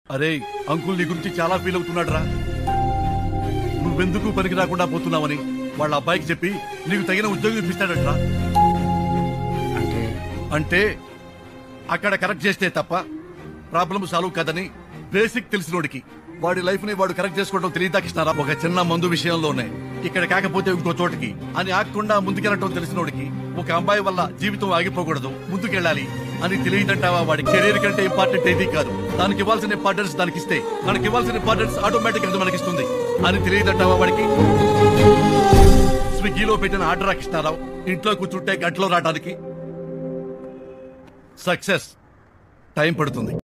అరే అంకుల్ నీ గురించి చాలా ఫీల్ అవుతున్నాడు రా. నువ్వెందుకు పనికి రాకుండా పోతున్నావని వాళ్ళ అబ్బాయికి చెప్పి నీకు తగిన ఉద్యోగం ఇప్పిస్తాడట్రా. అంటే అక్కడ కరెక్ట్ చేస్తే తప్ప ప్రాబ్లం సాల్వ్ కాదని బేసిక్ తెలిసినోడికి వాడి లైఫ్ ని వాడు కరెక్ట్ చేసుకోవడం తెలియదా కృష్ణారా? ఒక చిన్న మందు విషయంలోనే ఇక్కడ కాకపోతే ఇంకో చోటికి అని ఆగకుండా ముందుకెళ్ళటం తెలిసినోడికి ఒక అమ్మాయి వల్ల జీవితం ఆగిపోకూడదు, ముందుకెళ్ళాలి అని తెలియదంటావా? వాడి కెరీర్ కంటే ఇంపార్టెంట్ ఏది కాదు. దానికి ఇవ్వాల్సిన ఇంపార్టెన్స్ దానికి ఇస్తే మనకి ఇవ్వాల్సిన ఇంపార్టెన్స్ ఆటోమేటిక్ గా మనకిస్తుంది అని తెలియదంటావా వాడికి? స్విగ్గీలో పెట్టిన ఆర్డర్ కృష్ణారావు ఇంట్లో కూర్చుంటే గంటలో రావడానికి. సక్సెస్ టైం పడుతుంది.